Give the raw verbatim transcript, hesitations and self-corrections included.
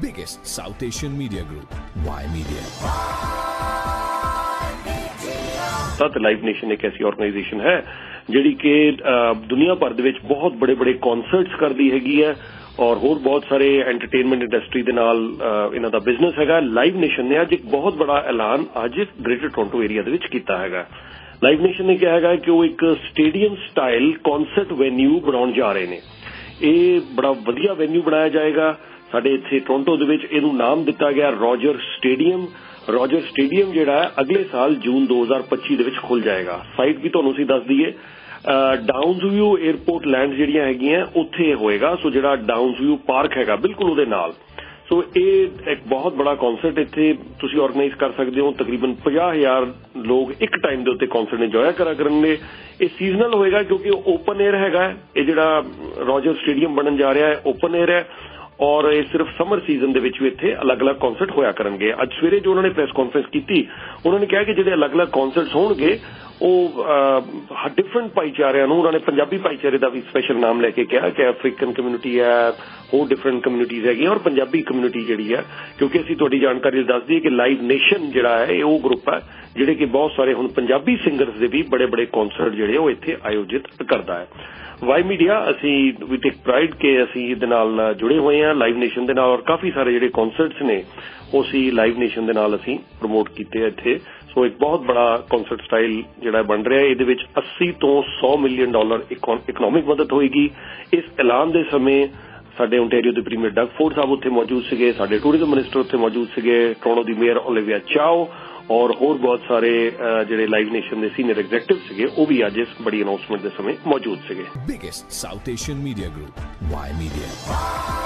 biggest South Asian media group, Y Media. साथ live nation एक ऐसी ऑर्गेनाइजेशन है ਜਿਹੜੀ कि दुनिया भर ਦੇ ਵਿੱਚ ਬਹੁਤ बड़े बड़े कॉन्सर्ट्स करती हैगी है और होर बहुत सारे एंटरटेनमेंट इंडस्ट्री ਦੇ ਨਾਲ ਇਹਨਾਂ ਦਾ ਬਿਜ਼ਨਸ ਹੈਗਾ। ਲਾਈਵ ਨੇਸ਼ਨ ਨੇ ਅੱਜ ਇੱਕ ਬਹੁਤ ਬੜਾ ਐਲਾਨ ਅੱਜ ਗ੍ਰੇਟਰ ਟੋਰਾਂਟੋ ਏਰੀਆ ਦੇ ਵਿੱਚ ਕੀਤਾ ਹੈਗਾ। ਲਾਈਵ ਨੇਸ਼ਨ ਨੇ ਕਿਹਾ ਹੈਗਾ ਕਿ ਉਹ ਇੱਕ ਸਟੇਡੀਅਮ ਸਟਾਈਲ ਕਨਸਰਟ ਵੈਨਿਊ ਬਣਾਉਣ ਜਾ ਰਹੇ ਨੇ। ਇਹ ਬੜਾ ਵਧੀਆ ਵੈਨਿਊ ਬਣਾਇਆ ਜਾਏਗਾ ਸਾਡੇ ਇੱਥੇ ਟੋਰਾਂਟੋ ਦੇ ਵਿੱਚ। ਇਹਨੂੰ ਨਾਮ ਦਿੱਤਾ ਗਿਆ ਰੋਜਰ ਸਟੇਡੀਅਮ। ਰੋਜਰ ਸਟੇਡੀਅਮ ਜਿਹੜਾ ਹੈ ਅਗਲੇ ਸਾਲ ਜੂਨ ਦੋ ਹਜ਼ਾਰ ਪੱਚੀ ਦੇ ਵਿੱਚ ਖੁੱਲ ਜਾਏਗਾ। ਸਾਈਟ ਵੀ ਤੁਹਾਨੂੰ ਅਸੀਂ ਦੱਸ ਦਈਏ, ਡਾਊਨਸਵਿਊ 에ਅਰਪੋਰਟ ਲੈਂਡ ਜਿਹੜੀਆਂ ਹੈਗੀਆਂ ਉੱਥੇ ਹੋਏਗਾ। ਸੋ ਜਿਹੜਾ ਡਾਊਨਸਵਿਊ ਪਾਰਕ ਹੈਗਾ ਬਿਲਕੁਲ ਉਹਦੇ ਨਾਲ। ਸੋ ਇਹ ਇੱਕ ਬਹੁਤ ਬੜਾ ਕਨਸਰਟ ਇੱਥੇ ਤੁਸੀਂ ਆਰਗੇਨਾਈਜ਼ ਕਰ ਸਕਦੇ ਹੋ। ਤਕਰੀਬਨ ਪੰਜਾਹ ਹਜ਼ਾਰ ਲੋਕ ਇੱਕ ਟਾਈਮ ਦੇ ਉੱਤੇ ਕਨਸਰਟ ਇੰਜੋਏ ਕਰਾ ਕਰਨਗੇ। ਇਹ ਸੀਜ਼ਨਲ ਹੋਏਗਾ ਕਿਉਂਕਿ ਉਹ ਓਪਨ 에ਅਰ ਹੈਗਾ। ਇਹ ਜਿਹੜਾ ਰੋਜਰ ਸਟੇਡੀਅਮ ਬਣਨ ਜਾ ਰਿਹਾ ਹੈ ਓਪਨ 에ਅਰ ਹੈ ਔਰ ਇਹ ਸਿਰਫ ਸਮਰ ਸੀਜ਼ਨ ਦੇ ਵਿੱਚ ਵੀ ਇੱਥੇ ਅਲੱਗ-ਅਲੱਗ ਕਨਸਰਟ ਹੋਇਆ ਕਰਨਗੇ। ਅੱਜ ਸਵੇਰੇ ਜੋ ਉਹਨਾਂ ਨੇ ਪ੍ਰੈਸ ਕਾਨਫਰੰਸ ਕੀਤੀ ਉਹਨਾਂ ਨੇ ਕਿਹਾ ਕਿ ਜਿਹੜੇ ਅਲੱਗ-ਅਲੱਗ ਕਨਸਰਟਸ ਹੋਣਗੇ ਉਹ ਡਿਫਰੈਂਟ ਭਾਈਚਾਰਿਆਂ ਨੂੰ, ਉਹਨਾਂ ਨੇ ਪੰਜਾਬੀ ਭਾਈਚਾਰੇ ਦਾ ਵੀ ਸਪੈਸ਼ਲ ਨਾਮ ਲੈ ਕੇ ਕਿਹਾ ਕਿ ਅਫਰੀਕਨ ਕਮਿਊਨਿਟੀ ਹੈ, ਹੋਰ ਡਿਫਰੈਂਟ ਕਮਿਊਨਿਟੀਜ਼ ਹੈਗੀਆਂ ਔਰ ਪੰਜਾਬੀ ਕਮਿਊਨਿਟੀ ਜਿਹੜੀ ਹੈ। ਕਿਉਂਕਿ ਅਸੀਂ ਤੁਹਾਡੀ ਜਾਣਕਾਰੀ ਦੱਸ ਦਈਏ ਕਿ ਲਾਈਵ ਨੇਸ਼ਨ ਜਿਹੜਾ ਹੈ ਇਹ ਉਹ ਗਰੁੱਪ ਹੈ ਜਿਹੜੇ ਕਿ ਬਹੁਤ ਸਾਰੇ ਹੁਣ ਪੰਜਾਬੀ ਸਿੰਗਰਸ ਦੇ ਵੀ ਬੜੇ ਬੜੇ ਕਨਸਰਟ ਜਿਹੜੇ ਉਹ ਇੱਥੇ ਆਯੋਜਿਤ ਕਰਦਾ ਹੈ। ਵਾਈ ਮੀਡੀਆ ਅਸੀਂ ਵੀ ਟੇਕ ਪ੍ਰਾਈਡ ਕਿ ਅਸੀਂ ਇਹਦੇ ਨਾਲ ਜੁੜੇ ਹੋਏ ਹਾਂ ਲਾਈਵ ਨੇਸ਼ਨ ਦੇ ਨਾਲ ਔਰ ਕਾਫੀ ਸਾਰੇ ਜਿਹੜੇ ਕਨਸਰਟਸ ਨੇ ਉਹ ਅਸੀਂ ਲਾਈਵ ਨੇਸ਼ਨ ਦੇ ਨਾਲ ਅਸੀਂ ਪ੍ਰਮੋਟ ਕੀਤੇ ਆ ਇੱਥੇ। ਸੋ ਇੱਕ ਬਹੁਤ ਬੜਾ ਕਨਸਰਟ ਸਟਾਈਲ ਜਿਹੜਾ ਬਣ ਰਿਹਾ ਇਹਦੇ ਵਿੱਚ अस्सी ਤੋਂ सौ ਮਿਲੀਅਨ ਡਾਲਰ ਇਕਨੋਮਿਕ ਮਦਦ ਹੋਏਗੀ। ਇਸ ਐਲਾਨ ਦੇ ਸਮੇਂ ਸਾਡੇ ਓਨਟਾਰੀਓ ਦੇ ਪ੍ਰੀਮੀਅਰ ਡਗ ਫੋਰਡ ਸਾਹਿਬ ਉੱਥੇ ਮੌਜੂਦ ਸੀਗੇ, ਸਾਡੇ ਟੂਰਿਜ਼ਮ ਮਿਨਿਸਟਰ ਉੱਥੇ ਮੌਜੂਦ ਸੀਗੇ, ਟੋਰਾਂਟੋ ਦੀ ਮੇਅਰ ਓਲੀਵੀਆ ਚਾਓ ਔਰ ਹੋਰ ਬਹੁਤ ਸਾਰੇ ਜਿਹੜੇ ਲਾਈਵ ਨੇਸ਼ਨ ਦੇ ਸੀਨੀਅਰ ਐਗਜ਼ੈਕਟਿਵ ਸੀਗੇ ਉਹ ਵੀ ਅੱਜ ਇਸ ਬੜੀ ਅਨਾਉਂਸਮੈਂਟ ਦੇ ਸਮੇਂ ਮੌਜੂਦ ਸੀਗੇ। Biggest South Asian media group, Y Media.